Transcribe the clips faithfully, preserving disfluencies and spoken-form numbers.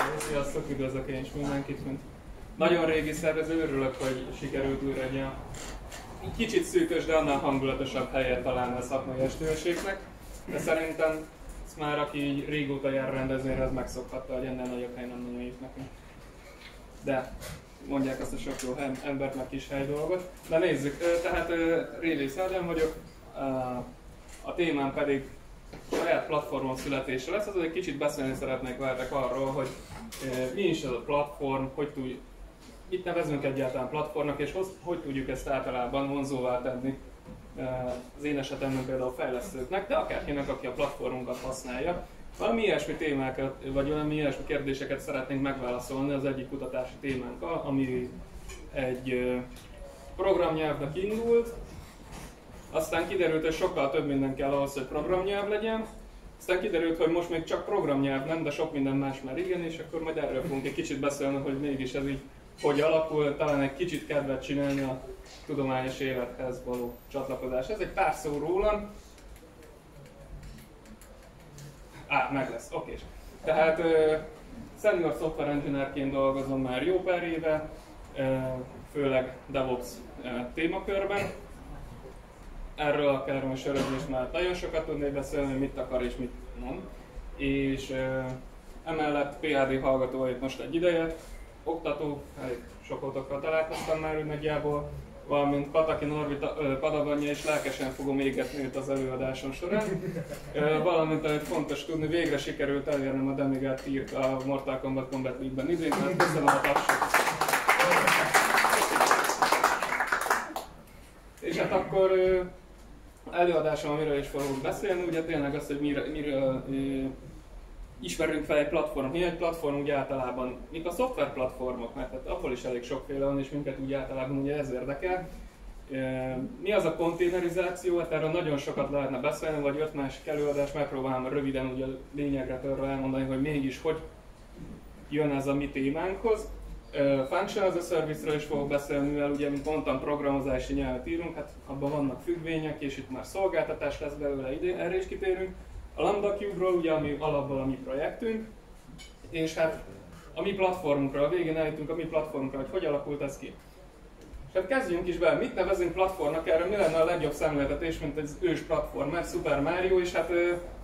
Sziasztok, üdvözlök én is mindenkit, mint nagyon régi szervező, örülök, hogy sikerült újra egy ilyen kicsit szűkös, de annál hangulatosabb helyet találni a szakmai estőségnek. De szerintem ezt már aki így régóta jár rendezvényre, az megszokhatta, hogy ennél nagyobb hely nem nagyon jut nekünk. De mondják azt a sok jó embert, meg kis hely dolgot. De nézzük, tehát Révész Ádám vagyok, a témám pedig saját platformon születése lesz, azon egy kicsit beszélni szeretnék veletek arról, hogy mi is ez a platform, hogy tudj, mit nevezünk egyáltalán platformnak, és hogy tudjuk ezt általában vonzóvá tenni az én esetemben például fejlesztőknek, de akárkinek, aki a platformunkat használja. Valami ilyesmi témákat, vagy valami ilyesmi kérdéseket szeretnénk megválaszolni az egyik kutatási témánkkal, ami egy programnyelvnek indult, aztán kiderült, hogy sokkal több minden kell ahhoz, hogy programnyelv legyen. Aztán kiderült, hogy most még csak programnyelv nem, de sok minden más már igen, és akkor majd erről fogunk egy kicsit beszélni, hogy mégis ez így hogy alakul, talán egy kicsit kedvet csinálni a tudományos élethez való csatlakozás. Ez egy pár szó rólam. Á, meg lesz, oké. Tehát uh, senior software engineerként dolgozom már jó pár éve, uh, főleg DevOps uh, témakörben. Erről akár most örömmel már nagyon sokat tudnék beszélni, mit akar és mit nem. És uh, emellett pé há dé hallgató vagyok most egy ideje, oktató, elég sok otokkal találkoztam már úgy nagyjából, valamint Pataki Norvi padavanja, és lelkesen fogom égetni őt az előadásom során. Uh, valamint egy fontos tudni, végre sikerült elérnem a Demigod Tiert a Mortal Kombat Combat League-ben idén, mert köszönöm a tapsot. És hát akkor uh, előadásom, amiről is fogok beszélni, ugye tényleg az, hogy miről, miről uh, ismerünk fel egy platform. Mi egy platform úgy általában, mik a szoftver platformok, mert hát abból is elég sokféle van, és minket úgy általában ugye ez érdekel. Uh, mi az a konténerizáció? Hát erről nagyon sokat lehetne beszélni, vagy öt másik előadás, megpróbálom röviden ugye a lényegre törve elmondani, hogy mégis hogy jön ez a mi témánkhoz. Uh, Function as a Service-ről is fogok beszélni, mivel ugye, mint mondtam, programozási nyelvet írunk, hát abban vannak függvények, és itt már szolgáltatás lesz belőle idén, erre is kitérünk. A Lambda Cube-ról, ugye, ami alapból a mi projektünk, és hát a mi platformunkra, a végén eljutunk a mi platformunkra, hogy hogy alakult ez ki. És hát kezdjünk is be, mit nevezünk platformnak, erről mi lenne a legjobb szemléltetés, mint egy ős platformer, Super Mario, és hát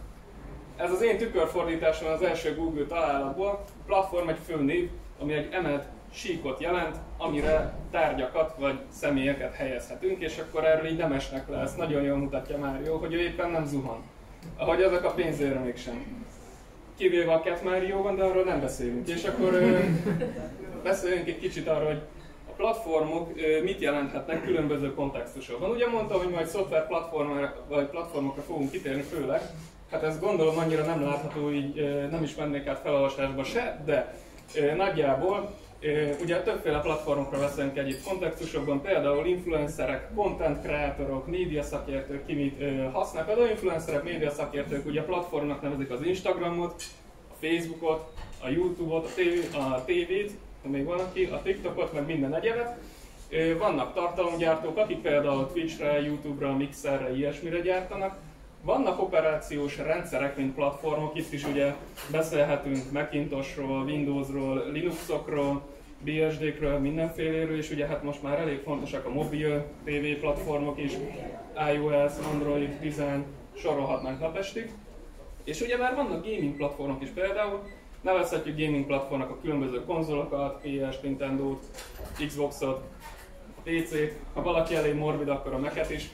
ez az én tükörfordításom az első Google találatból. Platform egy főnév, ami egy emelt síkot jelent, amire tárgyakat vagy személyeket helyezhetünk, és akkor erről így nem esnek le, ezt nagyon jól mutatja Mario, hogy ő éppen nem zuhan. Ahogy ezek a pénzére mégsem. Kivéve a Cat Mario-ban, de arról nem beszélünk. És akkor ö, beszéljünk egy kicsit arról, hogy a platformok ö, mit jelenthetnek különböző kontextusokban. Ugye mondtam, hogy majd szoftver vagy platformokra fogunk kitérni főleg. Hát ezt gondolom annyira nem látható, így ö, nem is mennék át felolvasásba se, de ö, nagyjából ugye többféle platformokra beszélünk egyéb kontextusokban, például influencerek, content creatorok, média szakértők, ki mit használnak. Az influencerek, média szakértők ugye a platformnak nevezik az Instagramot, a Facebookot, a YouTube-ot, a tévét, még van aki, a TikTokot, meg minden egyebet. Vannak tartalomgyártók, akik például Twitchre, YouTube-ra, Mixerre, ilyesmire gyártanak. Vannak operációs rendszerek, mint platformok, itt is ugye beszélhetünk Macintoshról, Windowsról, Linuxokról, bé es dé-kről, mindenféléről, és ugye hát most már elég fontosak a mobil té vé platformok is, iOS, Android, Design, sorolhatnánk napestig. És ugye már vannak gaming platformok is például, nevezhetjük gaming platformnak a különböző konzolokat, pé es, Nintendo-t, Xboxot, pé cét, ha valaki elég morbid, akkor a Mac-et is.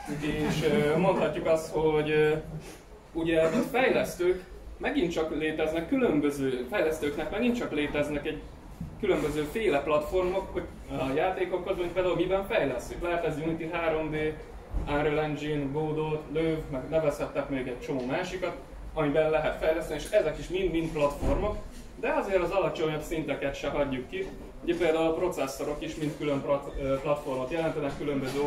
És mondhatjuk azt, hogy ugye a fejlesztők megint csak léteznek különböző, fejlesztőknek megint csak léteznek egy különböző féle platformok, hogy a játékokhoz, mint például miben fejlesztjük. Lehet ez Unity három dé, Unreal Engine, Godot, Löv, meg nevezhettek még egy csomó másikat, amiben lehet fejleszteni, és ezek is mind-mind platformok, de azért az alacsonyabb szinteket se hagyjuk ki. Ugye például a processzorok is mind külön platformot jelentenek, különböző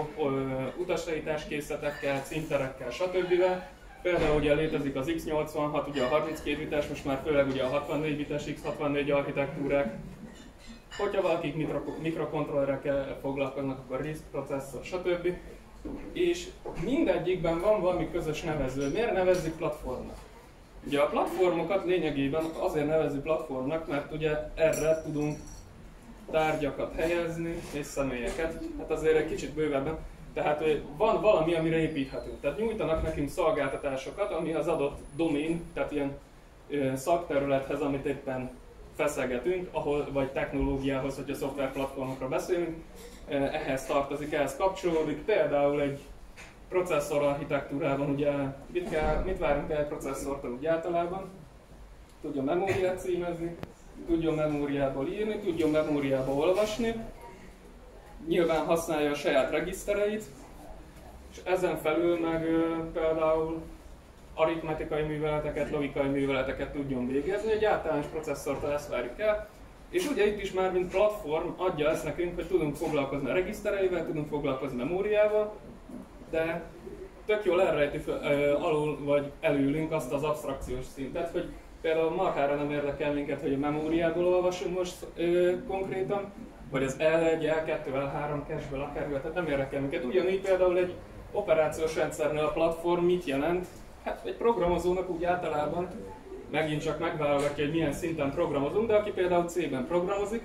utasleításkészletekkel, szinterekkel, stb. Például ugye létezik az X nyolcvanhat, ugye a harminckét bites, most már főleg ugye a hatvannégy bites X hatvannégy architektúrák. Hogyha valakik mikrokontrollerekkel foglalkoznak, akkor RISC processzor, stb. És mindegyikben van valami közös nevező. Miért nevezzük platformnak? Ugye a platformokat lényegében azért nevezzük platformnak, mert ugye erre tudunk tárgyakat helyezni és személyeket, hát azért egy kicsit bővebben. Tehát van valami, amire építhetünk. Tehát nyújtanak nekünk szolgáltatásokat, ami az adott domén, tehát ilyen szakterülethez, amit éppen feszegetünk, ahol, vagy technológiához, hogyha szoftverplatformokra beszélünk, ehhez tartozik, ehhez kapcsolódik. Például egy processzor architektúrában, ugye mit, kell, mit várunk el egy processzortól úgy általában? Tudjon memóriát címezni, tudjon memóriából írni, tudjon memóriából olvasni, nyilván használja a saját regisztereit, és ezen felül meg például aritmetikai műveleteket, logikai műveleteket tudjon végezni, egy általános processzortól ezt várjuk el. És ugye itt is már mint platform adja ezt nekünk, hogy tudunk foglalkozni a regisztereivel, tudunk foglalkozni memóriával, de tök jól elrejti alul vagy elülünk azt az absztrakciós szintet, hogy például marhára nem érdekel minket, hogy a memóriából olvasunk most ö, konkrétan, vagy az el egy, el kettő, el három cache-ből akármilyen, tehát nem érdekel minket. Ugyanígy például egy operációs rendszernél a platform mit jelent? Hát egy programozónak úgy általában megint csak megválogatja, hogy milyen szinten programozunk, de aki például C-ben programozik,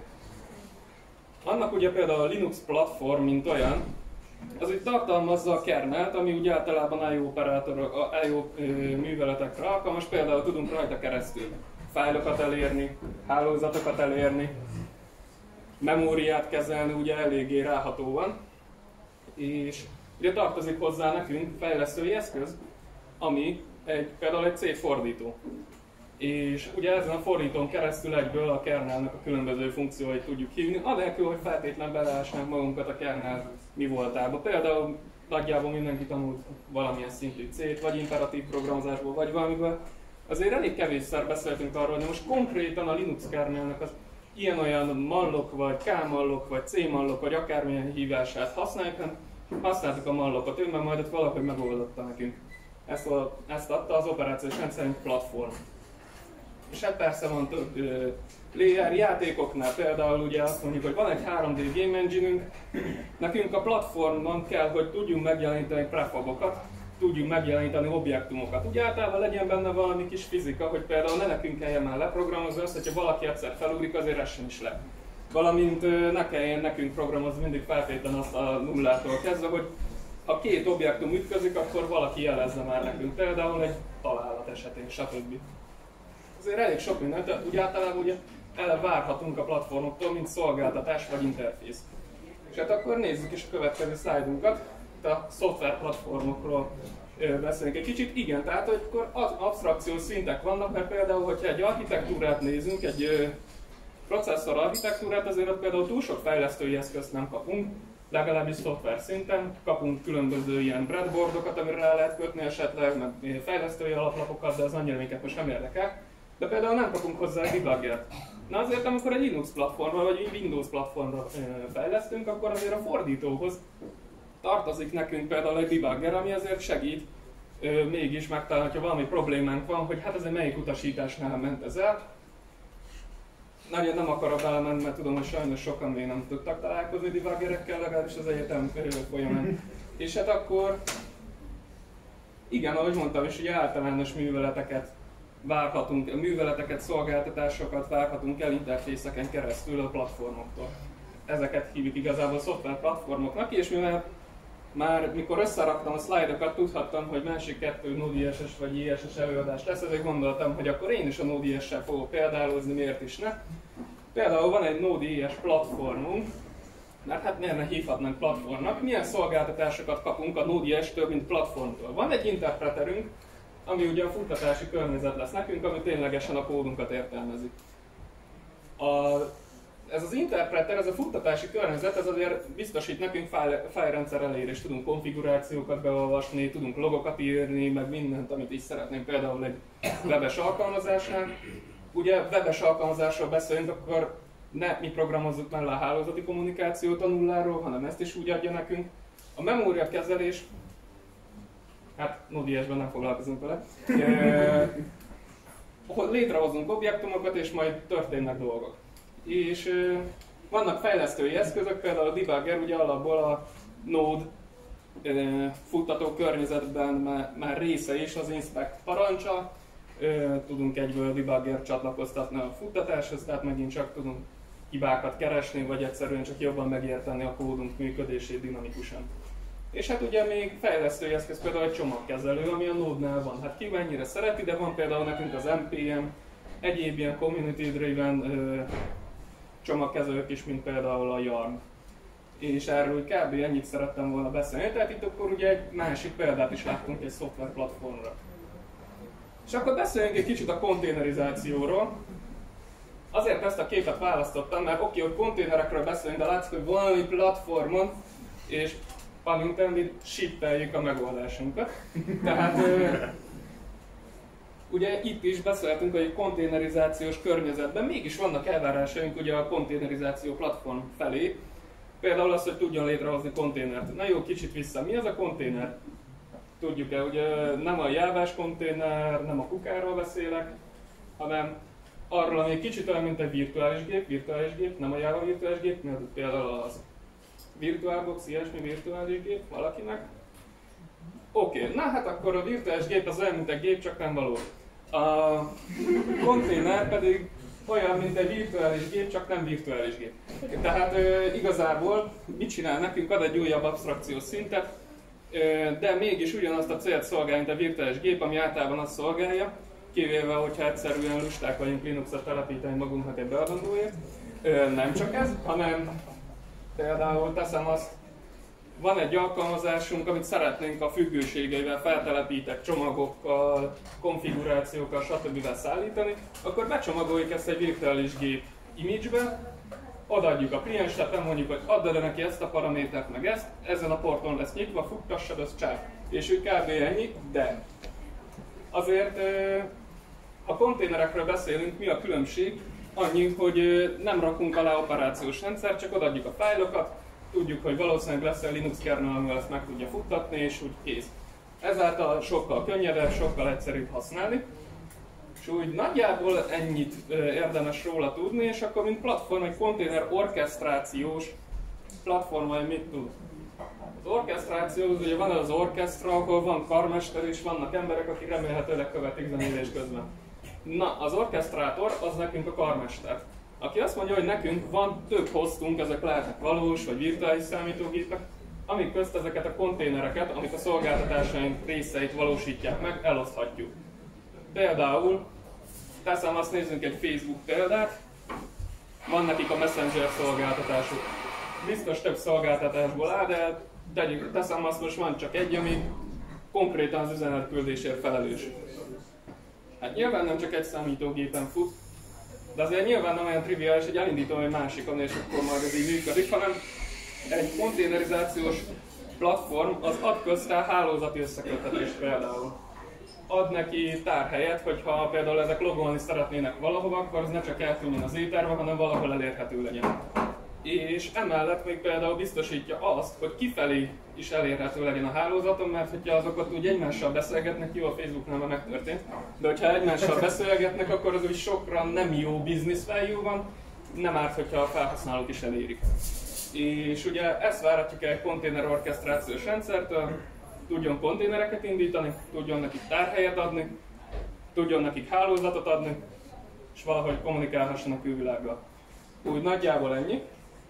annak ugye például a Linux platform, mint olyan, az úgy tartalmazza a kernelt, ami úgy általában I O operátor, I O műveletekre alkalmas, például tudunk rajta keresztül fájlokat elérni, hálózatokat elérni, memóriát kezelni, ugye eléggé ráhatóan, és ugye tartozik hozzá nekünk fejlesztői eszköz, ami egy, például egy C fordító. És ugye ezen a fordítón keresztül egyből a kernelnek a különböző funkcióit tudjuk hívni, anélkül, hogy feltétlenül beleásnánk magunkat a kernel mi voltába. Például nagyjából mindenki tanult valamilyen szintű C-t, vagy imperatív programozásból, vagy valamiből. Azért elég kevésszer beszéltünk arról, hogy most konkrétan a Linux kernelnek az ilyen-olyan mallok, vagy K-mallok, vagy C-mallok, vagy akármilyen hívását használjuk, használtuk a mallokot, ő meg majd ott valahogy megoldotta nekünk. Ezt, a, ezt adta az operációs rendszerünk platform. És hát persze van több layer játékoknál, például ugye azt mondjuk, hogy van egy három dé game engine-ünk, nekünk a platformon kell, hogy tudjunk megjeleníteni prefabokat, tudjunk megjeleníteni objektumokat. Ugye általában legyen benne valami kis fizika, hogy például ne nekünk kelljen már leprogramozni azt, hogyha valaki egyszer felugrik, azért essen is le. Valamint ne kelljen nekünk programozni mindig feltétlenül azt a nullától kezdve, hogy ha két objektum ütközik, akkor valaki jelezze már nekünk, például egy találat esetén, stb. Azért elég sok mindent, de úgy általában ugye elvárhatunk a platformoktól, mint szolgáltatás vagy interfész. És hát akkor nézzük is a következő szlájdunkat, itt a szoftverplatformokról beszélünk egy kicsit. Igen, tehát hogy akkor az absztrakciós szintek vannak, mert például, hogyha egy architektúrát nézünk, egy processzor architektúrát, azért ott például túl sok fejlesztői eszközt nem kapunk, legalábbis szoftver szinten, kapunk különböző ilyen breadboardokat, amire rá lehet kötni esetleg, meg fejlesztői alaplapokat, de az annyira minket most nem érdekel. De például nem kapunk hozzá egy debuggert. Na azért, amikor egy Linux platformra vagy egy Windows platformra fejlesztünk, akkor azért a fordítóhoz tartozik nekünk például egy debugger, ami azért segít mégis megtalálni, ha valami problémánk van, hogy hát azért melyik utasításnál ment ez el. Nagyon nem akarok belemenni, mert tudom, hogy sajnos sokan még nem tudtak találkozni debuggerekkel, legalábbis az egyetem folyamán. És hát akkor, igen, ahogy mondtam is, ugye általános műveleteket várhatunk, műveleteket, szolgáltatásokat várhatunk el interfészeken keresztül a platformoktól. Ezeket hívjuk igazából szoftverplatformoknak, és mivel már mikor összeraktam a szlájdokat, tudhattam, hogy másik kettő Node.js-es vagy i es es előadás lesz, ezért gondoltam, hogy akkor én is a Node.js-sel fogok példálozni, miért is ne. Például van egy Node.js platformunk, mert hát miért ne hívhatnánk platformnak, milyen szolgáltatásokat kapunk a Node.js-től, mint platformtól. Van egy interpreterünk, ami ugye a futtatási környezet lesz nekünk, ami ténylegesen a kódunkat értelmezi. A, ez az interpreter, ez a futtatási környezet, ez azért biztosít nekünk fájlrendszer elérést, tudunk konfigurációkat beolvasni, tudunk logokat írni, meg mindent, amit is szeretnénk például egy webes alkalmazásnál. Ugye webes alkalmazásról beszélünk, akkor ne mi programozzuk mellé a hálózati kommunikációt a nulláról, hanem ezt is úgy adja nekünk. A memóriakezelés, hát Node.js-ben nem foglalkozunk vele. E, létrehozunk objektumokat, és majd történnek dolgok. És e, vannak fejlesztői eszközök, például a debugger, ugye alapból a Node e, futtató környezetben már, már része is az inspect parancsa, tudunk egyből debugger csatlakoztatni a futtatáshoz, tehát megint csak tudunk hibákat keresni, vagy egyszerűen csak jobban megérteni a kódunk működését dinamikusan. És hát ugye még fejlesztői eszköz például egy csomagkezelő, ami a Node-nál van. Hát ki mennyire szereti, de van például nekünk az em pé em, egyéb ilyen community-driven csomagkezelők is, mint például a Yarn. És erről kb. Ennyit szerettem volna beszélni, tehát itt akkor ugye egy másik példát is láttunk egy szoftverplatformra. És akkor beszéljünk egy kicsit a konténerizációról. Azért ezt a képet választottam, mert oké, hogy konténerekről beszélünk, de látszik, hogy valami platformon, és pun intended, shippeljük a megoldásunkat. Tehát ugye itt is beszéltünk, hogy egy konténerizációs környezetben mégis vannak elvárásaink ugye a konténerizáció platform felé. Például az, hogy tudjon létrehozni konténert. Na jó, kicsit vissza. Mi az a konténer? Tudjuk-e, ugye nem a jávás konténer, nem a kukáról beszélek, hanem arról, ami egy kicsit olyan, mint egy virtuális gép, virtuális gép, nem a Java virtuális gép, mert például az VirtualBox, ilyesmi virtuális gép valakinek. Oké, okay. Na hát akkor a virtuális gép az olyan, mint egy gép, csak nem való. A konténer pedig olyan, mint egy virtuális gép, csak nem virtuális gép. Tehát e, igazából mit csinál nekünk? Ad egy újabb absztrakciós szintet, e, de mégis ugyanazt a célt szolgálja, mint a virtuális gép, ami általában azt szolgálja, kivéve, hogyha egyszerűen lusták vagyunk Linuxot telepíteni magunknak egy beadandóért. E, nem csak ez, hanem például teszem azt, van egy alkalmazásunk, amit szeretnénk a függőségeivel, feltelepített csomagokkal, konfigurációkkal, stb. Szállítani, akkor becsomagoljuk ezt egy virtuális gép image-be, odaadjuk a kliensnek, nem mondjuk, hogy add el neki ezt a paramétert, meg ezt, ezen a porton lesz nyitva, futtassad, az csáp. És úgy kb. Ennyi, de azért ha konténerekről beszélünk, mi a különbség? Annyi, hogy nem rakunk alá operációs rendszer, csak odaadjuk a fájlokat, tudjuk, hogy valószínűleg lesz egy Linux kernel, amivel ezt meg tudja futtatni, és úgy kész. Ezáltal sokkal könnyebb, sokkal egyszerűbb használni. És úgy nagyjából ennyit érdemes róla tudni, és akkor mint platform, egy konténer orkesztrációs platform, vagy mit tud? Az orkesztráció, ugye van az orkesztra, ahol van karmester, és vannak emberek, akik remélhetőleg követik zenélés közben. Na, az orkesztrátor az nekünk a karmester. Aki azt mondja, hogy nekünk van több hostunk, ezek lehetnek valós vagy virtuális számítógépek, amik közt ezeket a konténereket, amik a szolgáltatásaink részeit valósítják meg, eloszthatjuk. Például, teszem azt, nézzünk egy Facebook példát, van nekik a Messenger szolgáltatásuk. Biztos több szolgáltatásból áll, de tegyük, teszem azt, most van csak egy, ami konkrétan az üzenetküldésért felelős. Hát nyilván nem csak egy számítógépen fut, de azért nyilván nem olyan triviális, hogy elindítom egy másikon, és akkor majd ez így működik, hanem egy konténerizációs platform az ad közte hálózati összeköttetést például. Ad neki tárhelyet, hogyha például ezek logolni szeretnének valahova, akkor az ne csak eltűnjön az éterbe, hanem valahol elérhető legyen. És emellett még például biztosítja azt, hogy kifelé is elérhető legyen a hálózaton, mert hogyha azokat úgy egymással beszélgetnek, jó, a Facebooknál már megtörtént, de hogyha egymással beszélgetnek, akkor az úgy sokra nem jó business value van, nem árt, hogyha a felhasználók is elérik. És ugye ezt várhatjuk el egy konténer orkesztrációs rendszertől, tudjon konténereket indítani, tudjon nekik tárhelyet adni, tudjon nekik hálózatot adni, és valahogy kommunikálhassanak külvilággal. Úgy nagyjából ennyi.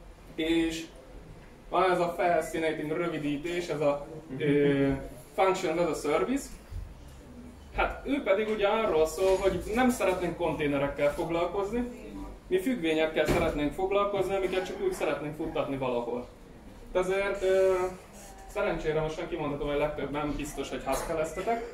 És van ez a fascinating rövidítés, ez a uh, Function as a Service. Hát ő pedig ugye arról szól, hogy nem szeretnénk konténerekkel foglalkozni, mi függvényekkel szeretnénk foglalkozni, amiket csak úgy szeretnénk futtatni valahol. Ezért uh, szerencsére most nem kimondhatom, hogy legtöbben biztos, hogy Haskell-eztetek,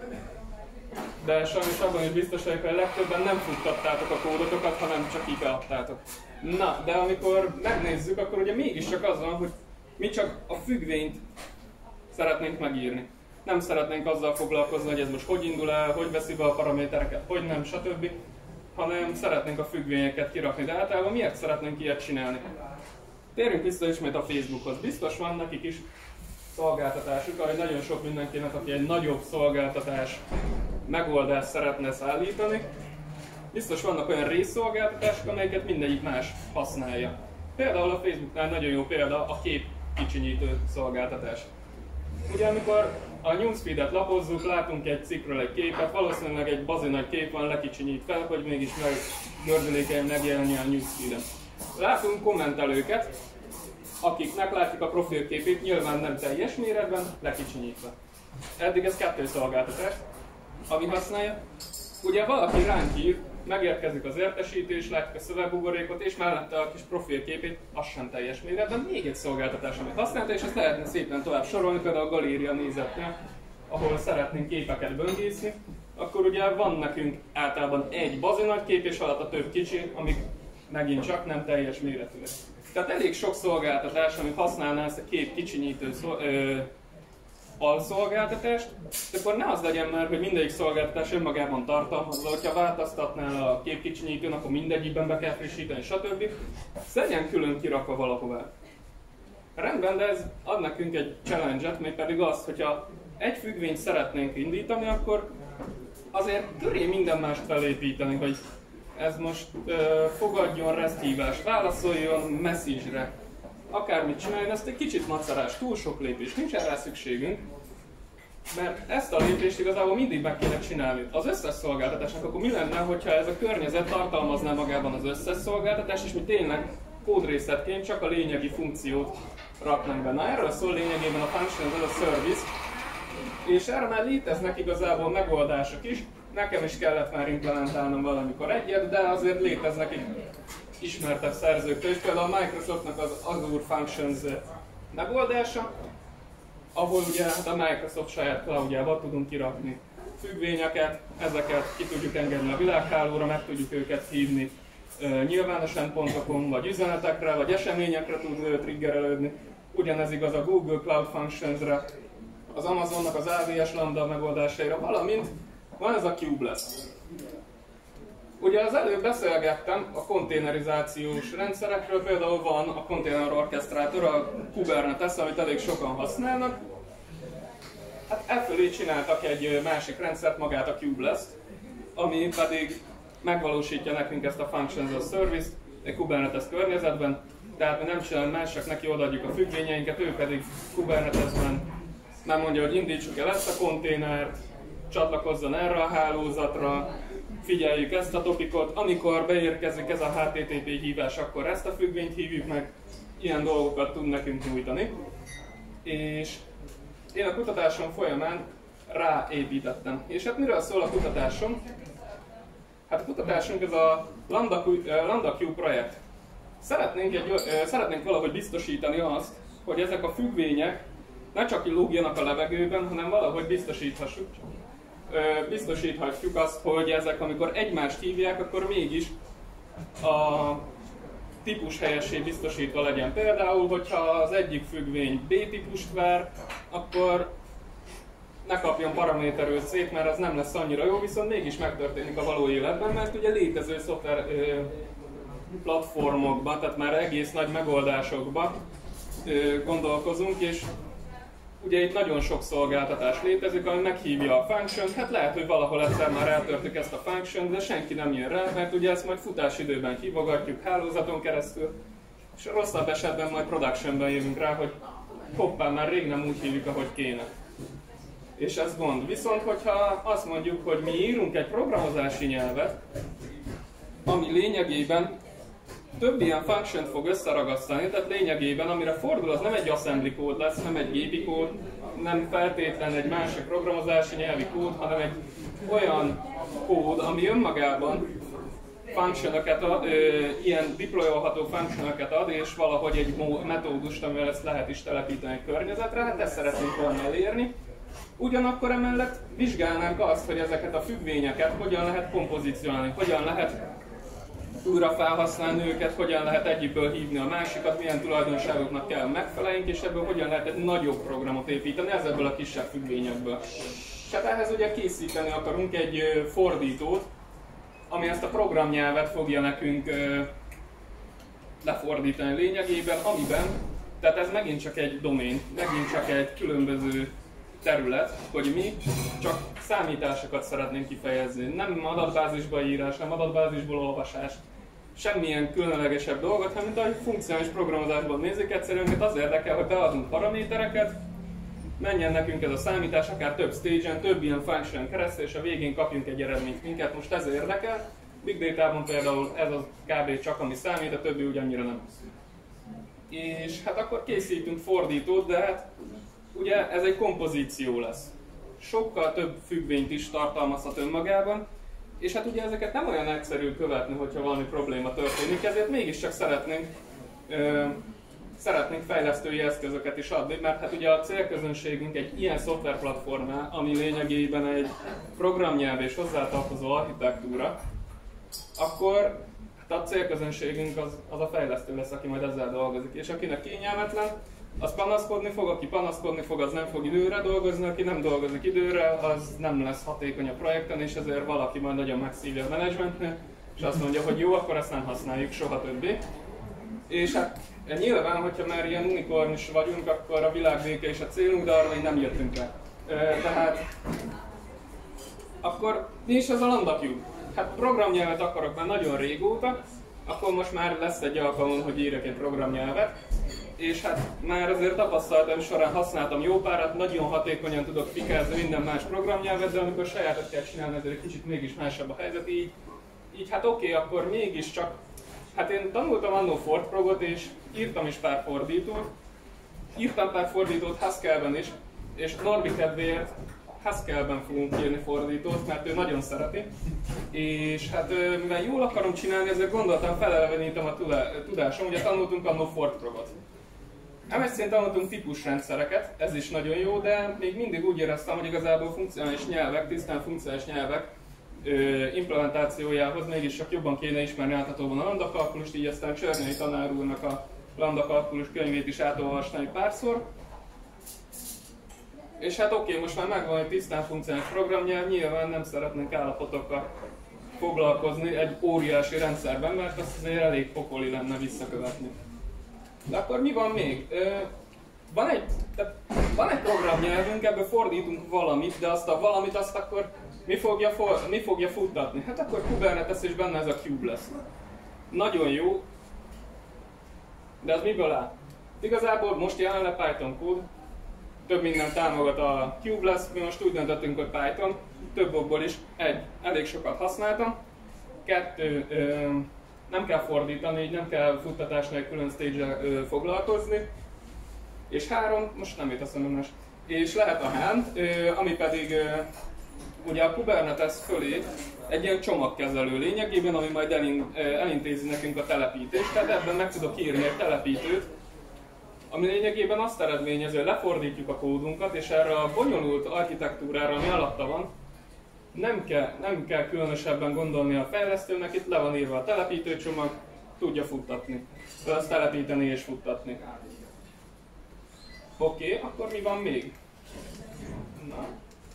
de sajnos abban is biztos vagyok, hogy legtöbben nem futtattátok a kódotokat, hanem csak így beadtátok. Na, de amikor megnézzük, akkor ugye mégiscsak az van, hogy mi csak a függvényt szeretnénk megírni. Nem szeretnénk azzal foglalkozni, hogy ez most hogy indul el, hogy veszi be a paramétereket, hogy nem, stb. Hanem szeretnénk a függvényeket kirakni. De általában miért szeretnénk ilyet csinálni? Térjünk vissza ismét a Facebookhoz. Biztos van nekik is szolgáltatásuk, ahogy nagyon sok mindenkinek, aki egy nagyobb szolgáltatás megoldást szeretne szállítani. Biztos vannak olyan részszolgáltatások, amelyeket mindegyik más használja. Például a Facebooknál nagyon jó példa a kép kicsinyítő szolgáltatás. Ugye amikor a newsfeedet lapozzuk, látunk egy cikkről egy képet, valószínűleg egy bazi nagy kép van lekicsinyítve, hogy mégis gördülékenyen megjelenjen a newsfeeden. Látunk kommentelőket, akiknek látjuk a profilképét, nyilván nem teljes méretben, lekicsinyítve. Eddig ez kettő szolgáltatás, ami használja. Ugye valaki ránk ír, megérkezik az értesítés, látjuk a szövegbuborékot, és mellette a kis profilképét, az sem teljes méretben, még egy szolgáltatás, amit használta, és ezt lehetne szépen tovább sorolni, például a galéria nézetnél, ahol szeretnénk képeket böngészni, akkor ugye van nekünk általában egy bazi nagy kép, és alatt a több kicsi, amik megint csak nem teljes méretűek. Tehát elég sok szolgáltatás, ami használná ezt a kép kicsinyítő szol- ö, alszolgáltatást, de akkor ne az legyen már, hogy mindegyik szolgáltatás önmagában tartalmazza, hogyha változtatnál a képkicsinyítőn, akkor mindegyikben be kell frissíteni, stb. Ez legyen külön kirakva valahová. Rendben, de ez ad nekünk egy challenge-et, mégpedig azt, hogyha egy függvényt szeretnénk indítani, akkor azért köré minden mást felépíteni, hogy ez most uh, fogadjon REST hívást, válaszoljon message-re, akármit csináljon, ezt egy kicsit macerás, túl sok lépés, nincs erre szükségünk, mert ezt a lépést igazából mindig meg kéne csinálni. Az összes szolgáltatásnak akkor mi lenne, hogyha ez a környezet tartalmazná magában az összes szolgáltatást, és mi tényleg kódrészetként csak a lényegi funkciót raknánk be. Na erről szól lényegében a function, ez a service, és erre már léteznek igazából megoldások is. Nekem is kellett már implementálnom valamikor egyet, de azért léteznek ismertebb szerzőktől is, például a Microsoftnak az Azure Functions megoldása, ahol ugye a Microsoft saját cloudjába tudunk kirakni függvényeket, ezeket ki tudjuk engedni a világhálóra, meg tudjuk őket hívni nyilvános endpontokon, vagy üzenetekre, vagy eseményekre tud triggerelődni. Ugyanez igaz a Google Cloud Functions-re, az Amazonnak az á vé es Lambda megoldásaira, valamint van ez a kubeless. Ugye az előbb beszélgettem a konténerizációs rendszerekről, például van a Container Orchestrator, a Kubernetes, amit elég sokan használnak. Hát elfölé csináltak egy másik rendszert, magát a kubeless-t, ami pedig megvalósítja nekünk ezt a Functions as Service egy Kubernetes környezetben, tehát mi nem csinálunk más, csak neki odaadjuk a függvényeinket, ő pedig Kubernetesben nem mondja, hogy indítsuk el ezt a konténert, csatlakozzon erre a hálózatra, figyeljük ezt a topikot, amikor beérkezik ez a há té té pé hívás, akkor ezt a függvényt hívjuk meg, ilyen dolgokat tud nekünk nyújtani. És én a kutatásom folyamán ráépítettem. És hát miről szól a kutatásom? Hát a kutatásunk ez a LambdaQ projekt. Szeretnénk, egy, szeretnénk valahogy biztosítani azt, hogy ezek a függvények ne csak lógjanak a levegőben, hanem valahogy biztosíthassuk. biztosíthatjuk azt, hogy ezek, amikor egymást hívják, akkor mégis a típus helyessé biztosítva legyen. Például, hogyha az egyik függvény B-típust vár, akkor ne kapjon paraméterről szét, mert ez nem lesz annyira jó, viszont mégis megtörténik a való életben, mert ugye létező szoftver platformokban, tehát már egész nagy megoldásokban gondolkozunk, és ugye itt nagyon sok szolgáltatás létezik, ami meghívja a function, hát lehet, hogy valahol egyszer már eltörtük ezt a function, de senki nem jön rá, mert ugye ezt majd futásidőben hívogatjuk hálózaton keresztül, és a rosszabb esetben majd productionben jövünk rá, hogy hoppá, már rég nem úgy hívjuk, ahogy kéne. És ez gond. Viszont, hogyha azt mondjuk, hogy mi írunk egy programozási nyelvet, ami lényegében több ilyen function fog összeragasztani, tehát lényegében amire fordul, az nem egy assembly kód lesz, nem egy gépi kód, nem feltétlen egy másik programozási nyelvi kód, hanem egy olyan kód, ami önmagában functionokat ad, ö, ilyen deployolható functionokat ad, és valahogy egy metódust, amivel ezt lehet is telepíteni egy környezetre, hát ezt szeretnénk volna elérni. Ugyanakkor emellett vizsgálnánk azt, hogy ezeket a függvényeket hogyan lehet kompozícionálni, hogyan lehet újra felhasználni őket, hogyan lehet egyikből hívni a másikat, milyen tulajdonságoknak kell megfeleljünk, és ebből hogyan lehet egy nagyobb programot építeni, ezekből a kisebb függvényekből. És hát ehhez ugye készíteni akarunk egy fordítót, ami ezt a programnyelvet fogja nekünk lefordítani lényegében, amiben, tehát ez megint csak egy domain, megint csak egy különböző terület, hogy mi csak számításokat szeretnénk kifejezni, nem adatbázisba írás, nem adatbázisból olvasás, semmilyen különlegesebb dolgot, hanem mint ahogy funkcionális programozásban nézik, egyszerűen az érdekel, hogy beadunk paramétereket, menjen nekünk ez a számítás, akár több stage-en, több ilyen function keresztül, és a végén kapjunk egy eredményt. Minket most ez érdekel. Big Data-ban például ez az kb. Csak ami számít, a többi ugyannyira nem. És hát akkor készítünk fordítót, de hát ugye ez egy kompozíció lesz. Sokkal több függvényt is tartalmazhat önmagában, és hát ugye ezeket nem olyan egyszerű követni, hogyha valami probléma történik, ezért mégiscsak szeretnénk, ö, szeretnénk fejlesztői eszközöket is adni, mert hát ugye a célközönségünk egy ilyen szoftverplatformá, ami lényegében egy programnyelv és hozzátartozó architektúra, akkor hát a célközönségünk az, az a fejlesztő lesz, aki majd ezzel dolgozik, és akinek kényelmetlen, az panaszkodni fog, aki panaszkodni fog, az nem fog időre dolgozni, aki nem dolgozik időre, az nem lesz hatékony a projekten, és ezért valaki majd nagyon megszívja a menedzsmentnél, és azt mondja, hogy jó, akkor ezt nem használjuk soha többé. És hát nyilván, hogyha már ilyen unikorn is vagyunk, akkor a világbéke és a célunk, de arra még nem jöttünk rá. Tehát akkor mi is ez a Lambda Cube? Hát programnyelvet akarok már nagyon régóta, akkor most már lesz egy alkalom, hogy írjak egy programnyelvet. És hát már azért tapasztalatom során használtam jó párat, nagyon hatékonyan tudok fikázni minden más programnyelvet, de amikor sajátot kell csinálni, ezért egy kicsit mégis másabb a helyzet, így, így hát oké, okay, akkor mégiscsak, hát én tanultam annó Fortprogot és írtam is pár fordítót, írtam pár fordítót Haskellben is, és Norbi kedvéért Haskellben fogunk írni fordítót, mert ő nagyon szereti, és hát mivel jól akarom csinálni, ezért gondoltam felelevenítem a tudásom, ugye tanultunk annó Fortprogot. em es cén tanultunk típusrendszereket, ez is nagyon jó, de még mindig úgy éreztem, hogy igazából funkcionális nyelvek, tisztán funkcionális nyelvek ö, implementációjához mégis csak jobban kéne ismerni áthatóban a lambda kalkulust, így aztán Csörnyei tanár úrnak a lambda kalkulus könyvét is átolvasni párszor. És hát oké, okay, most már megvan egy tisztán funkcionális programnyelv, nyilván nem szeretnénk állapotokkal foglalkozni egy óriási rendszerben, mert azt azért elég pokoli lenne visszakövetni. De akkor mi van még? Van egy, tehát van egy programnyelvünk, ebből fordítunk valamit, de azt a valamit azt akkor mi fogja, for, mi fogja futtatni? Hát akkor Kubernetes és benne ez a Cube lesz. Nagyon jó, de az miből áll? Igazából most jelenleg Python kód, több minden támogat a Cube lesz, mi most úgy döntöttünk, hogy Python, több okból is. Egy, elég sokat használtam, kettő, ö, nem kell fordítani, így nem kell futtatásnál külön stage-el foglalkozni. És három, most nem jut eszembe más. És lehet a Helm, ami pedig ö, ugye a Kubernetes fölé egy ilyen csomagkezelő lényegében, ami majd elin, elintézi nekünk a telepítést. Tehát ebben meg tudok írni egy telepítőt, ami lényegében azt eredményező, hogy lefordítjuk a kódunkat, és erre a bonyolult architektúrára, ami alatta van, Nem kell, nem kell különösebben gondolni a fejlesztőnek, itt le van írva a telepítőcsomag, tudja futtatni. Azt telepíteni és futtatni. Oké, okay, akkor mi van még? Na.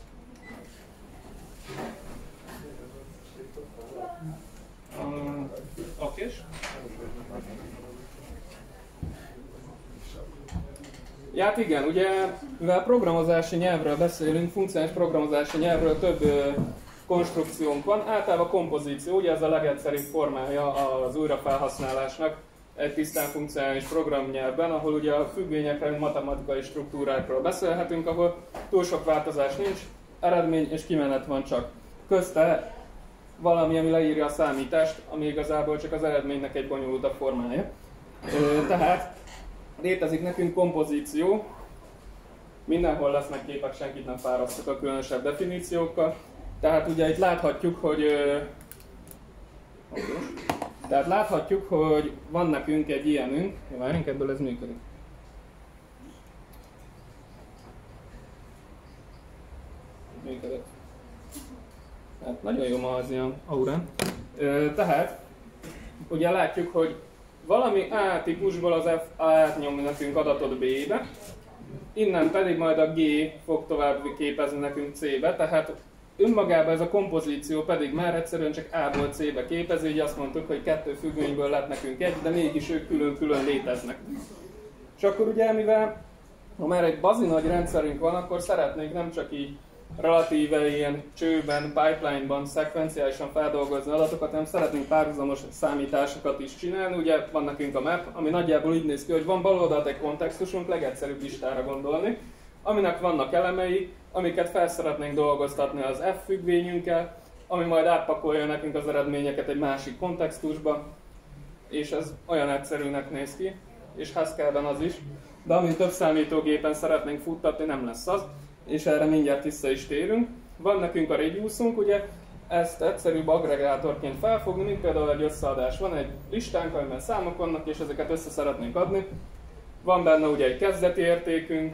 Uh, Oké. Okay. Ja, hát igen, ugye, mivel programozási nyelvről beszélünk, funkcionális programozási nyelvről több ö, konstrukciónk van, általában kompozíció, ugye ez a legegyszerűbb formája az újrafelhasználásnak egy tisztán funkcionális programnyelvben, ahol ugye a függvényekről, matematikai struktúrákról beszélhetünk, ahol túl sok változás nincs, eredmény és kimenet van csak. Közte valami, ami leírja a számítást, ami igazából csak az eredménynek egy bonyolultabb formája. Ö, tehát létezik nekünk kompozíció, mindenhol lesznek képek, senkit nem fárasztok a különösebb definíciókkal. Tehát ugye itt láthatjuk, hogy tehát láthatjuk, hogy van nekünk egy ilyenünk, várjunk, ebből ez működik. Működik. Hát nagyon jó ma az ilyen aurán. Tehát ugye látjuk, hogy valami A típusból az F átnyom nekünk adatot B-be, innen pedig majd a G fog tovább képezni nekünk C-be, tehát önmagában ez a kompozíció pedig már egyszerűen csak A-ból C-be képezi, így azt mondtuk, hogy kettő függvényből lett nekünk egy, de mégis ők külön-külön léteznek. És akkor ugye, mivel ha már egy bazi nagy rendszerünk van, akkor szeretnénk nem csak így relatíve ilyen csőben, pipeline-ban szekvenciálisan feldolgozni adatokat, hanem szeretnénk párhuzamos számításokat is csinálni. Ugye van nekünk a map, ami nagyjából így néz ki, hogy van bal oldalt egy kontextusunk, legegyszerűbb listára gondolni, aminek vannak elemei, amiket fel szeretnénk dolgoztatni az F függvényünkkel, ami majd átpakolja nekünk az eredményeket egy másik kontextusba, és ez olyan egyszerűnek néz ki, és Haskellben az is, de amint több számítógépen szeretnénk futtatni, nem lesz az, és erre mindjárt vissza is térünk. Van nekünk a Radiusunk, ugye, ezt egyszerűbb aggregátorként felfogni, mint például egy összeadás. Van egy listánk, amiben számok vannak, és ezeket össze szeretnénk adni. Van benne ugye egy kezdeti értékünk,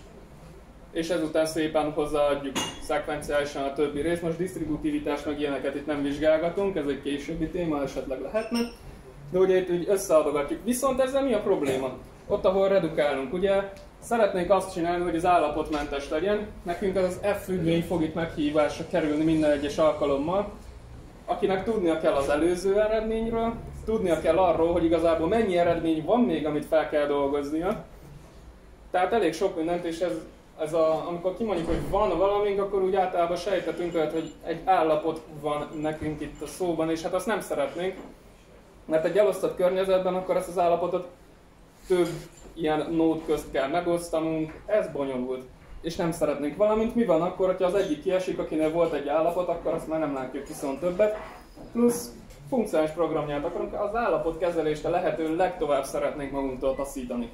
és ezután szépen hozzáadjuk szekvenciálisan a többi részt. Most disztributivitás meg ilyeneket itt nem vizsgálgatunk, ez egy későbbi téma, esetleg lehetne. De ugye itt úgy összeadogatjuk. Viszont ezzel mi a probléma? Ott, ahol redukálunk, ugye szeretnénk azt csinálni, hogy az állapotmentes legyen. Nekünk az F függvény fog itt meghívásra kerülni minden egyes alkalommal, akinek tudnia kell az előző eredményről, tudnia kell arról, hogy igazából mennyi eredmény van még, amit fel kell dolgoznia. Tehát elég sok mindent, és ez, ez a, amikor kimondjuk, hogy van valamink, akkor úgy általában sejtetünk olyat, hogy egy állapot van nekünk itt a szóban, és hát azt nem szeretnénk, mert egy elosztott környezetben akkor ezt az állapotot több ilyen nód közt kell megosztanunk, ez bonyolult, és nem szeretnénk. Valamint mi van akkor, hogyha az egyik kiesik, akinél volt egy állapot, akkor azt már nem látjuk viszont többet. Plusz funkcionális programját akarunk, az állapotkezelést a lehető legtovább szeretnénk magunktól taszítani.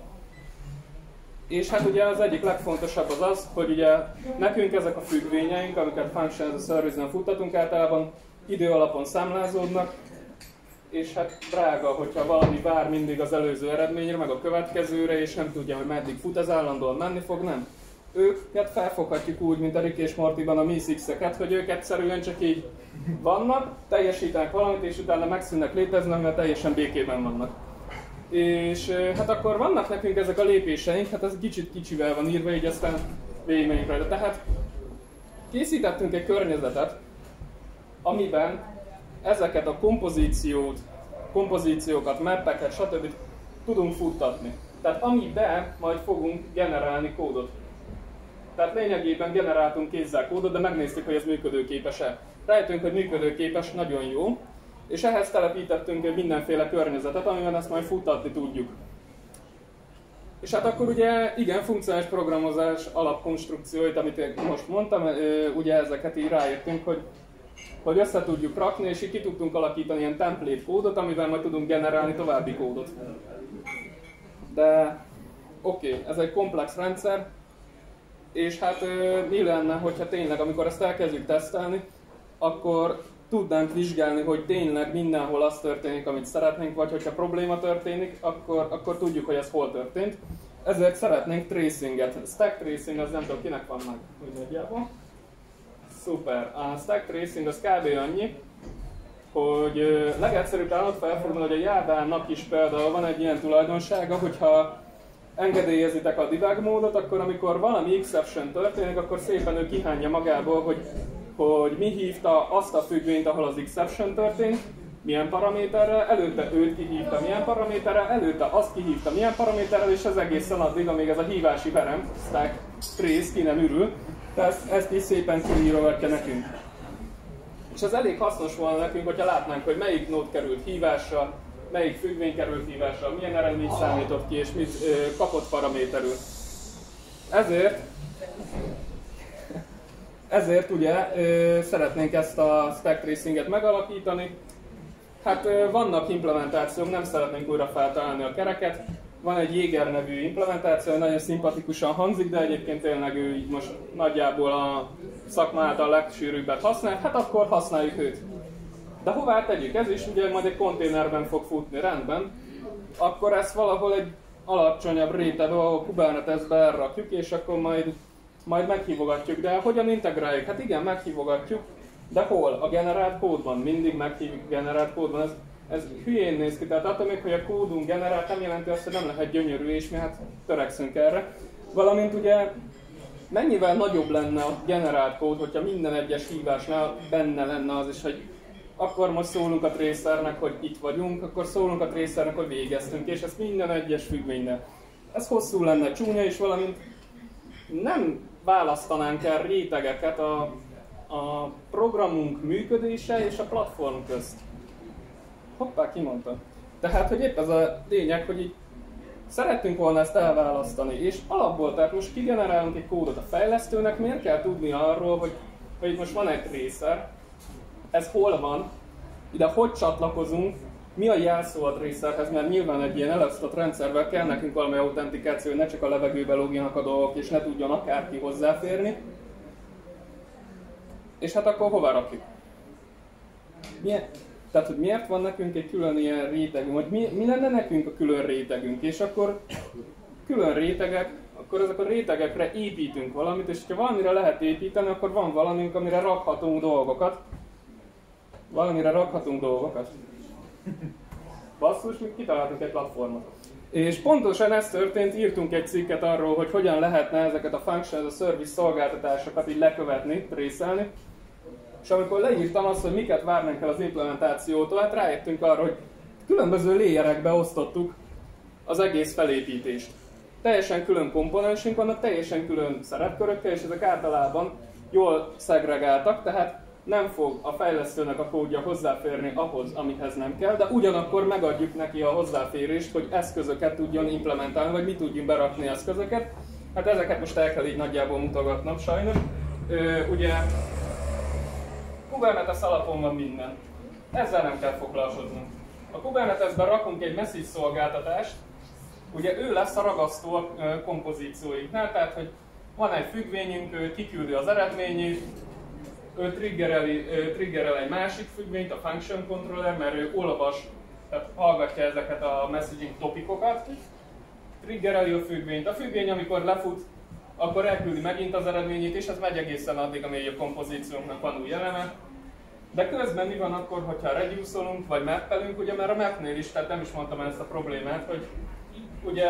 És hát ugye az egyik legfontosabb az az, hogy ugye nekünk ezek a függvényeink, amiket Function as a Service-en futtatunk, általában idő alapon számlázódnak, és hát drága, hogyha valami vár mindig az előző eredményre, meg a következőre, és nem tudja, hogy meddig fut, ez állandóan menni fog, nem. Őket felfoghatjuk úgy, mint a Rick és Mortyban a Mystics-eket, hogy ők egyszerűen csak így vannak, teljesítenek valamit, és utána megszűnnek létezni, mert teljesen békében vannak. És hát akkor vannak nekünk ezek a lépéseink, hát ez kicsit kicsivel van írva, így aztán végigmegyünk rajta. Tehát készítettünk egy környezetet, amiben ezeket a kompozíciót, kompozíciókat, mappeket, stb. Tudunk futtatni. Tehát amiben majd fogunk generálni kódot. Tehát lényegében generáltunk kézzel kódot, de megnéztük, hogy ez működőképes-e. Rájöttünk, hogy működőképes, nagyon jó, és ehhez telepítettünk mindenféle környezetet, amiben ezt majd futtatni tudjuk. És hát akkor ugye igen, funkcionális programozás alapkonstrukcióit, amit én most mondtam, ugye ezeket így rájöttünk, hogy hogy össze tudjuk rakni, és így ki tudtunk alakítani ilyen template kódot, amivel majd tudunk generálni további kódot. De oké, okay, ez egy komplex rendszer, és hát mi lenne, hogyha tényleg, amikor ezt elkezdjük tesztelni, akkor tudnánk vizsgálni, hogy tényleg mindenhol az történik, amit szeretnénk, vagy hogyha probléma történik, akkor, akkor tudjuk, hogy ez hol történt. Ezért szeretnénk tracinget. Stack tracing, az nem tudom, kinek van meg, úgy nagyjából. Szuper. A stack tracing az kb. Annyi, hogy legegyszerűbb ott felfogni, hogy a Jávának is például van egy ilyen tulajdonsága, hogyha engedélyezitek a debug módot, akkor amikor valami exception történik, akkor szépen ő kihányja magából, hogy, hogy mi hívta azt a függvényt, ahol az exception történt, milyen paraméterrel, előtte őt kihívta milyen paraméterrel, előtte azt kihívta milyen paraméterrel, és ez egészen addig, amíg ez a hívási verem, stack trace ki nem ürül. Tehát ezt, ezt is szépen kiírogatja nekünk. És ez elég hasznos volna nekünk, hogyha látnánk, hogy melyik nód került hívásra, melyik függvény került hívásra, milyen eredményt számított ki, és mit ö, kapott paraméterül. Ezért, ezért ugye ö, szeretnénk ezt a stack tracinget megalakítani. Hát ö, vannak implementációk, nem szeretnénk újra feltalálni a kereket. Van egy Jaeger nevű implementáció, nagyon szimpatikusan hangzik, de egyébként tényleg ő így most nagyjából a szakma által legsűrűbbet használ, hát akkor használjuk őt. De hová tegyük? Ez is ugye majd egy konténerben fog futni, rendben. Akkor ezt valahol egy alacsonyabb réteg, ahol Kubernetesbe elrakjuk, és akkor majd, majd meghívogatjuk. De hogyan integráljuk? Hát igen, meghívogatjuk, de hol? A generált kódban. Mindig meghívjuk generált kódban. Ez, ez hülyén néz ki, tehát attól még, hogy a kódunk generált, nem jelenti azt, hogy nem lehet gyönyörű, és mi hát törekszünk erre. Valamint ugye mennyivel nagyobb lenne a generált kód, hogyha minden egyes hívásnál benne lenne az is, hogy akkor most szólunk a tracernek, hogy itt vagyunk, akkor szólunk a tracernek, hogy végeztünk, és ezt minden egyes függvénynél. Ez hosszú lenne, csúnya, és valamint nem választanánk el rétegeket a, a programunk működése és a platform közt. Hoppá, kimondtam. Tehát, hogy épp ez a lényeg, hogy így szerettünk volna ezt elválasztani, és alapból, tehát most kigenerálunk egy kódot a fejlesztőnek, miért kell tudni arról, hogy, hogy itt most van egy tracer, ez hol van, ide hogy csatlakozunk, mi a jelszó a tracerhez, mert nyilván egy ilyen elosztott rendszerben kell nekünk valami autentikáció, hogy ne csak a levegőbe lógjanak a dolgok, és ne tudjon akárki hozzáférni. És hát akkor hova rakjuk? Milyen? Tehát, hogy miért van nekünk egy külön ilyen rétegünk, vagy mi, mi lenne nekünk a külön rétegünk, és akkor külön rétegek, akkor ezek a rétegekre építünk valamit, és ha valamire lehet építeni, akkor van valamink, amire rakhatunk dolgokat. Valamire rakhatunk dolgokat. Basszus, mi kitaláltunk egy platformot. És pontosan ez történt, írtunk egy cikket arról, hogy hogyan lehetne ezeket a function as a service szolgáltatásokat így lekövetni, trészelni. És amikor leírtam azt, hogy miket várnánk el az implementációtól, hát rájöttünk arra, hogy különböző layerekbe osztottuk az egész felépítést. Teljesen külön komponensünk vannak, teljesen külön szerepkörökkel, és ezek általában jól szegregáltak, tehát nem fog a fejlesztőnek a kódja hozzáférni ahhoz, amihez nem kell, de ugyanakkor megadjuk neki a hozzáférést, hogy eszközöket tudjon implementálni, vagy mi tudjunk berakni eszközöket. Hát ezeket most el kell így nagyjából mutogatnom sajnos. Ö, ugye Kubernetes alapon van minden. Ezzel nem kell foglalkoznunk. A Kubernetesben rakunk egy message szolgáltatást, ugye ő lesz a ragasztó a kompozícióinknál, tehát hogy van egy függvényünk, ő kiküldi az eredményét, ő triggereli, triggerel egy másik függvényt, a function controller, mert ő olvas, tehát hallgatja ezeket a messaging topikokat, triggereli a függvényt. A függvény, amikor lefut, akkor elküldi megint az eredményét, és ez megy egészen addig, amíg a kompozíciónknak van új eleme. De közben mi van akkor, hogyha reduce-olunk, vagy mappelünk, ugye mert a mapnél is, tehát nem is mondtam ezt a problémát, hogy ugye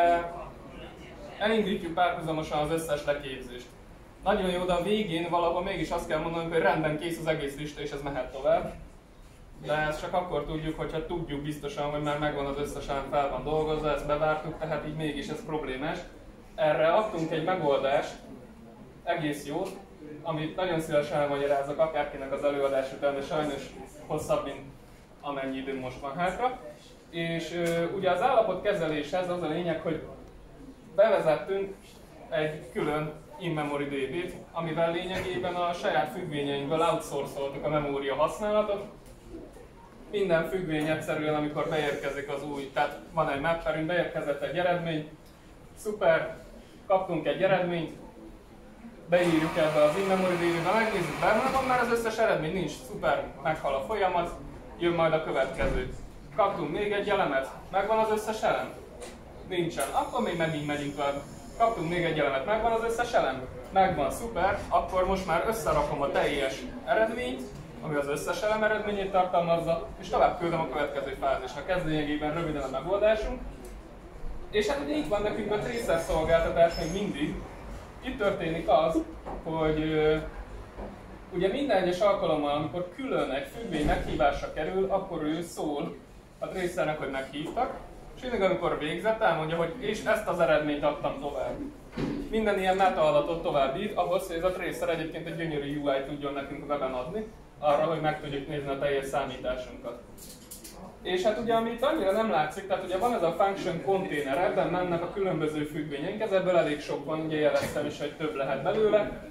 elindítjuk párhuzamosan az összes leképzést. Nagyon jó, de a végén valahol mégis azt kell mondanunk, hogy rendben kész az egész lista, és ez mehet tovább. De ezt csak akkor tudjuk, hogyha tudjuk biztosan, hogy már megvan az összes elem, fel van dolgozva, ezt bevártuk, tehát így mégis ez problémás. Erre adtunk egy megoldást, egész jót, amit nagyon szívesen elmagyarázok akárkinek az előadás után, de sajnos hosszabb, mint amennyi időm most van hátra. És uh, ugye az állapotkezeléshez az a lényeg, hogy bevezettünk egy külön in-memory dé bét, amivel lényegében a saját függvényeinkből outsourcoltuk a memória használatot. Minden függvény egyszerűen, amikor beérkezik az új, tehát van egy mapperünk, beérkezett egy eredmény, szuper, kaptunk egy eredményt, beírjuk ebbe az in-memory dé bébe, megnézzük, benne van már az összes eredmény, nincs, szuper, meghal a folyamat, jön majd a következő. Kaptunk még egy elemet, megvan az összes elem? Nincsen, akkor még megint megyünk tovább. Kaptunk még egy elemet, megvan az összes elem? Megvan, szuper, akkor most már összerakom a teljes eredményt, ami az összes elem eredményét tartalmazza, és tovább küldöm a következő fázisnak. Ez lényegében röviden a megoldásunk. És hát ugye itt van nekünk a tracer szolgáltatás még mindig. Itt történik az, hogy uh, ugye minden egyes alkalommal, amikor külön egy függvény meghívásra kerül, akkor ő szól a tracernek, hogy meghívtak, és mindig amikor végzett, elmondja, hogy és ezt az eredményt adtam tovább. Minden ilyen meta-adatot továbbít ahhoz, hogy ez a tracer egyébként egy gyönyörű u i tudjon nekünk weben adni, arra, hogy meg tudjuk nézni a teljes számításunkat. És hát ugye, ami itt annyira nem látszik, tehát ugye van ez a function container, ebben mennek a különböző függvényeink, ez ebből elég sok van, ugye jeleztem is, hogy több lehet belőle.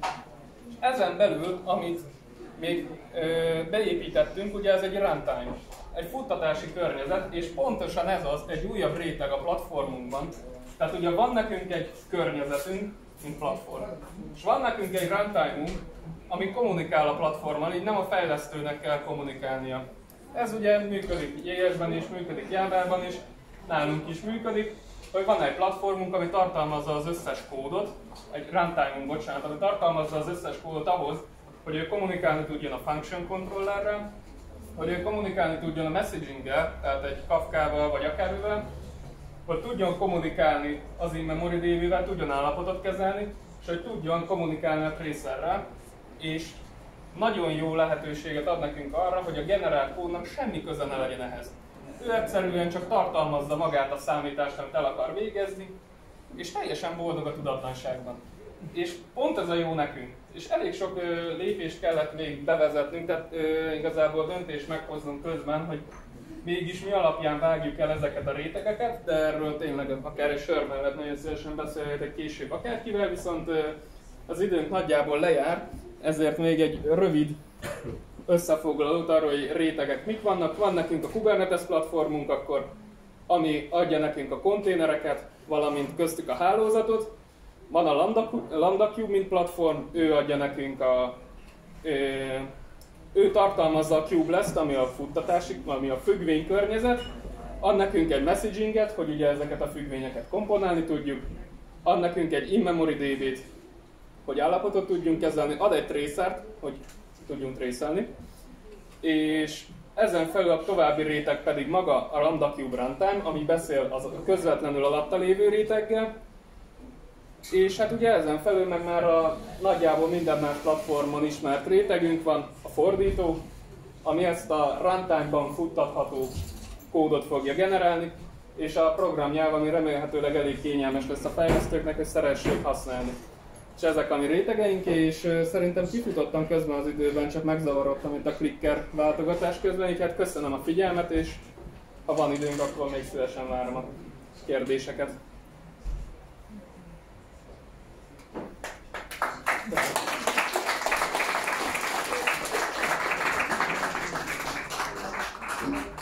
És ezen belül, amit még ö, beépítettünk, ugye ez egy runtime, egy futtatási környezet, és pontosan ez az, egy újabb réteg a platformunkban. Tehát ugye van nekünk egy környezetünk, mint platform, és van nekünk egy runtime-unk, ami kommunikál a platformmal, így nem a fejlesztőnek kell kommunikálnia. Ez ugye működik jé es-ben is, működik Java-ban is, nálunk is működik, hogy van egy platformunk, ami tartalmazza az összes kódot, egy runtime-unk, bocsánat, ami tartalmazza az összes kódot ahhoz, hogy ő kommunikálni tudjon a function controllerrel, hogy ő kommunikálni tudjon a messaging-gel, tehát egy Kafkával vagy akármivel, hogy tudjon kommunikálni az in-memory dé bével, tudjon állapotot kezelni, és hogy tudjon kommunikálni a tracerrel, és nagyon jó lehetőséget ad nekünk arra, hogy a generált kódnak semmi köze ne legyen ehhez. Ő egyszerűen csak tartalmazza magát a számítást, amit el akar végezni, és teljesen boldog a tudatlanságban. És pont ez a jó nekünk. És elég sok ö, lépést kellett még bevezetnünk, tehát ö, igazából döntést meghoznunk közben, hogy mégis mi alapján vágjuk el ezeket a rétegeket, de erről tényleg akár egy sör mellett nagyon szívesen beszélhetek később akárkivel, viszont az időnk nagyjából lejár, ezért még egy rövid összefoglalót arról, hogy rétegek mik vannak. Van nekünk a Kubernetes platformunk, akkor, ami adja nekünk a konténereket, valamint köztük a hálózatot. Van a Lambda, LambdaCube, mint platform, ő adja nekünk a... Ő, ő tartalmazza a kubeless-t, ami a futtatási, ami a függvény környezet. Ad nekünk egy messaginget, hogy ugye ezeket a függvényeket komponálni tudjuk. Ad nekünk egy in-memory dé bé-t, hogy állapotot tudjunk kezelni. Ad egy tracert, hogy tudjunk tracelni. És ezen felül a további réteg pedig maga a LambdaCube runtime, ami beszél az közvetlenül alatta lévő réteggel. És hát ugye ezen felül meg már a nagyjából minden más platformon ismert rétegünk van, a fordító, ami ezt a runtime-ban futtatható kódot fogja generálni, és a programnyelv, ami remélhetőleg elég kényelmes lesz a fejlesztőknek, hogy szeressék használni. És ezek a mi rétegeink, és szerintem kifutottam közben az időben, csak megzavarodtam, mint a clicker váltogatás közben, így hát köszönöm a figyelmet, és ha van időnk, akkor még szívesen várom a kérdéseket. Köszönöm.